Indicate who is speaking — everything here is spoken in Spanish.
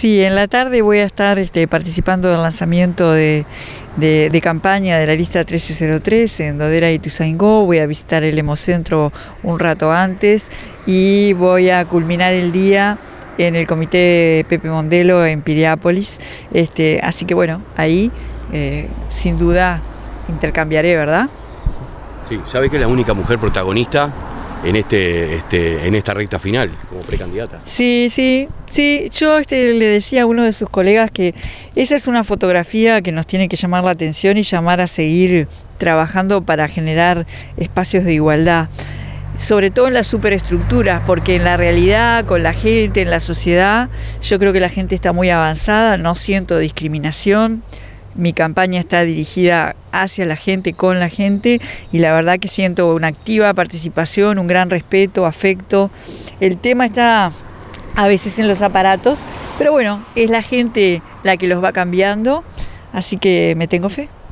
Speaker 1: Sí, en la tarde voy a estar participando del lanzamiento de campaña de la lista 1303 en Dodera y Ituzaingó. Voy a visitar el Hemocentro un rato antes y voy a culminar el día en el comité Pepe Mondelo en Piriápolis. Así que bueno, ahí sin duda intercambiaré, ¿verdad?
Speaker 2: Sí, ¿sabe que es la única mujer protagonista en esta recta final como precandidata?
Speaker 1: Sí, yo le decía a uno de sus colegas que esa es una fotografía que nos tiene que llamar la atención y llamar a seguir trabajando para generar espacios de igualdad, sobre todo en las superestructuras, porque en la realidad, con la gente, en la sociedad, yo creo que la gente está muy avanzada, no siento discriminación. Mi campaña está dirigida hacia la gente, con la gente, y la verdad que siento una activa participación, un gran respeto, afecto. El tema está a veces en los aparatos, pero bueno, es la gente la que los va cambiando, así que me tengo fe.